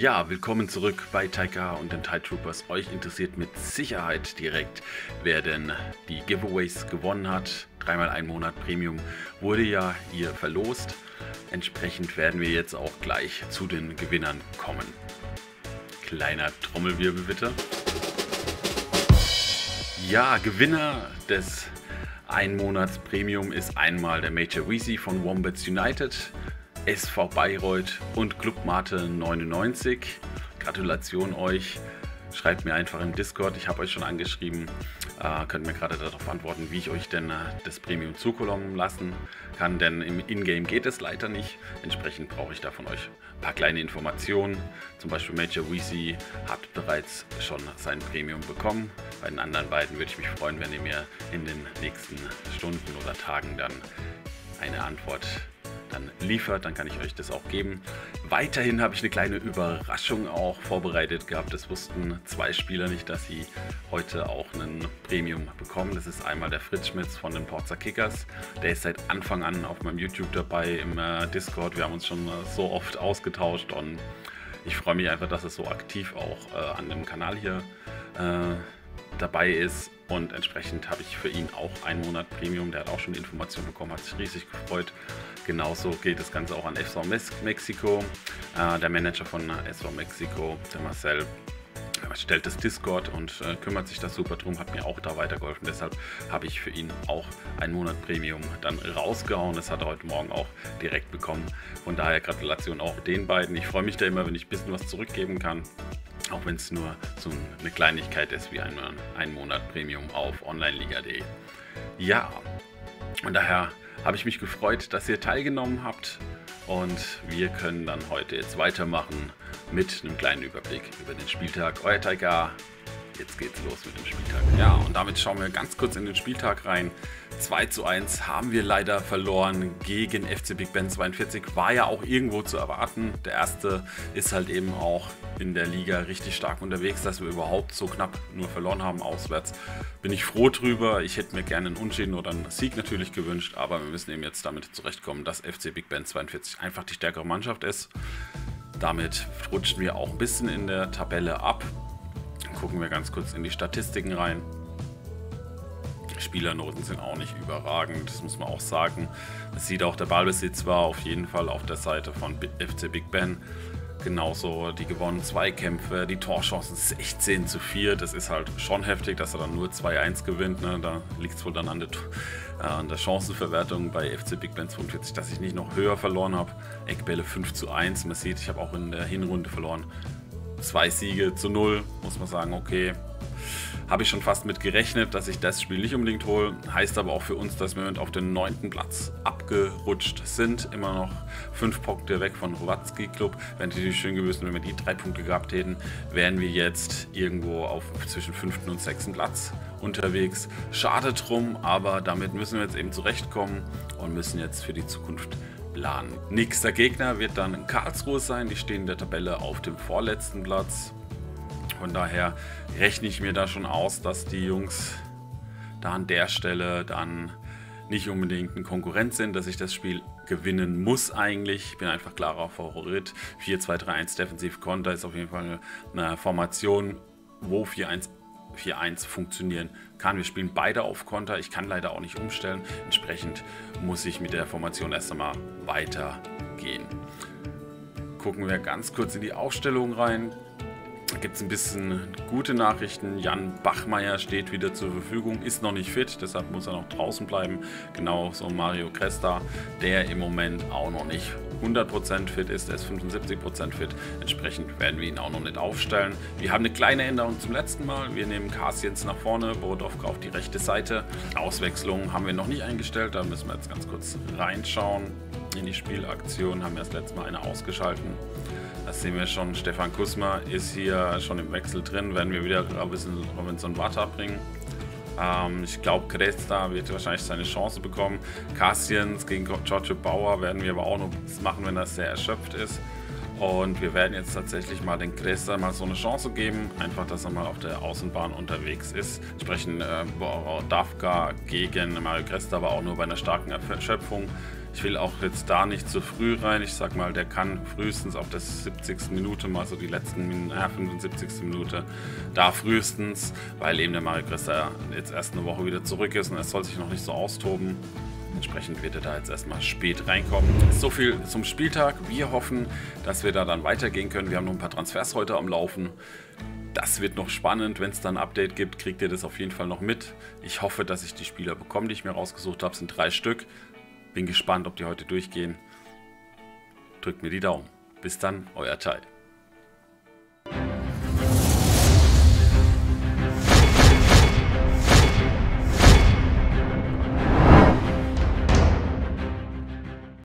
Ja, willkommen zurück bei Taika und den Tide Troopers. Euch interessiert mit Sicherheit direkt, wer denn die Giveaways gewonnen hat. 3x1 Monat Premium wurde ja hier verlost. Entsprechend werden wir jetzt auch gleich zu den Gewinnern kommen. Kleiner Trommelwirbel bitte. Ja, Gewinner des 1 Monats Premium ist einmal der Major Weezy von Wombats United, SV Bayreuth und Club Mate 99. Gratulation euch. Schreibt mir einfach im Discord, ich habe euch schon angeschrieben, könnt mir gerade darauf antworten, wie ich euch denn das Premium zukommen lassen kann, denn im Ingame geht es leider nicht. Entsprechend brauche ich da von euch ein paar kleine Informationen. Zum Beispiel Major Weezy hat bereits schon sein Premium bekommen. Bei den anderen beiden würde ich mich freuen, wenn ihr mir in den nächsten Stunden oder Tagen dann eine Antwort liefert, dann kann ich euch das auch geben. Weiterhin habe ich eine kleine Überraschung auch vorbereitet gehabt. Das wussten 2 Spieler nicht, dass sie heute auch einen Premium bekommen. Das ist einmal der Fritz Schmitz von den Porzer Kickers. Der ist seit Anfang an auf meinem YouTube dabei im Discord. Wir haben uns schon so oft ausgetauscht und ich freue mich einfach, dass er so aktiv auch an dem Kanal hier dabei ist. Und entsprechend habe ich für ihn auch 1 Monat Premium. Der hat auch schon die Information bekommen, hat sich riesig gefreut. Genauso geht das Ganze auch an SV Mexiko. Der Manager von SV Mexiko, der Marcel, stellt das Discord und kümmert sich da super drum, hat mir auch da weitergeholfen. Deshalb habe ich für ihn auch 1 Monat Premium dann rausgehauen. Das hat er heute Morgen auch direkt bekommen. Von daher Gratulation auch den beiden. Ich freue mich da immer, wenn ich ein bisschen was zurückgeben kann. Auch wenn es nur so eine Kleinigkeit ist wie ein Monat Premium auf onlineliga.de. Ja, und daher habe ich mich gefreut, dass ihr teilgenommen habt und wir können dann heute jetzt weitermachen mit einem kleinen Überblick über den Spieltag. Euer Taika, jetzt geht's los mit dem Spieltag. Ja, und damit schauen wir ganz kurz in den Spieltag rein. 2:1 haben wir leider verloren gegen FC Big Ben 42. War ja auch irgendwo zu erwarten. Der erste ist halt eben auch in der Liga richtig stark unterwegs, dass wir überhaupt so knapp nur verloren haben auswärts. Bin ich froh drüber. Ich hätte mir gerne einen Unentschieden oder einen Sieg natürlich gewünscht, aber wir müssen eben jetzt damit zurechtkommen, dass FC Big Ben 42 einfach die stärkere Mannschaft ist. Damit rutschen wir auch ein bisschen in der Tabelle ab. Gucken wir ganz kurz in die Statistiken rein. Spielernoten sind auch nicht überragend, das muss man auch sagen. Man sieht auch, der Ballbesitz war auf jeden Fall auf der Seite von FC Big Ben. Genauso die gewonnenen Zweikämpfe, die Torchancen 16:4. Das ist halt schon heftig, dass er dann nur 2:1 gewinnt. Ne? Da liegt es wohl dann an der Chancenverwertung bei FC Big Ben 42, dass ich nicht noch höher verloren habe. Eckbälle 5:1. Man sieht, ich habe auch in der Hinrunde verloren. 2 Siege zu 0, muss man sagen, okay. Habe ich schon fast mit gerechnet, dass ich das Spiel nicht unbedingt hole. Heißt aber auch für uns, dass wir auf den 9. Platz abgerutscht sind. Immer noch 5 Punkte weg von Rowatski Club. Wäre natürlich schön gewesen, wenn wir die 3 Punkte gehabt hätten. Wären wir jetzt irgendwo auf zwischen 5. und 6. Platz unterwegs. Schade drum, aber damit müssen wir jetzt eben zurechtkommen und müssen jetzt für die Zukunft planen. Nächster Gegner wird dann Karlsruhe sein. Die stehen in der Tabelle auf dem vorletzten Platz. Von daher rechne ich mir da schon aus, dass die Jungs da an der Stelle dann nicht unbedingt ein Konkurrent sind, dass ich das Spiel gewinnen muss eigentlich. Ich bin einfach klarer Favorit. 4-2-3-1 Defensiv-Konter ist auf jeden Fall eine Formation, wo 4-1 funktionieren kann. Wir spielen beide auf Konter. Ich kann leider auch nicht umstellen. Entsprechend muss ich mit der Formation erst einmal weitergehen. Gucken wir ganz kurz in die Aufstellung rein. Da gibt es ein bisschen gute Nachrichten. Jan Bachmeier steht wieder zur Verfügung, ist noch nicht fit, deshalb muss er noch draußen bleiben. Genauso Mario Cresta, der im Moment auch noch nicht 100% fit ist, er ist 75% fit. Entsprechend werden wir ihn auch noch nicht aufstellen. Wir haben eine kleine Änderung zum letzten Mal. Wir nehmen Kassiens nach vorne, Borodovka auf die rechte Seite. Auswechslung haben wir noch nicht eingestellt, da müssen wir jetzt ganz kurz reinschauen. In die Spielaktion haben wir das letzte Mal eine ausgeschalten. Das sehen wir schon, Stefan Kusma ist hier schon im Wechsel drin, werden wir wieder Robinson Vata bringen. Ich glaube, Cresta wird wahrscheinlich seine Chance bekommen. Kassiens gegen Giorgio Bauer werden wir aber auch noch machen, wenn er sehr erschöpft ist. Und wir werden jetzt tatsächlich mal den Cresta mal so eine Chance geben, einfach, dass er mal auf der Außenbahn unterwegs ist. Entsprechend Borodovka gegen Mario Cresta, aber auch nur bei einer starken Erschöpfung. Ich will auch jetzt da nicht zu früh rein. Ich sag mal, der kann frühestens auf der 70. Minute, mal so die letzten 75. Minute, da frühestens, weil eben der Mario Cresta jetzt erst eine Woche wieder zurück ist und er soll sich noch nicht so austoben. Entsprechend wird er da jetzt erstmal spät reinkommen. So viel zum Spieltag. Wir hoffen, dass wir da dann weitergehen können. Wir haben noch ein paar Transfers heute am Laufen. Das wird noch spannend. Wenn es dann ein Update gibt, kriegt ihr das auf jeden Fall noch mit. Ich hoffe, dass ich die Spieler bekomme, die ich mir rausgesucht habe. Es sind 3 Stück. Bin gespannt, ob die heute durchgehen. Drückt mir die Daumen. Bis dann, euer Tai.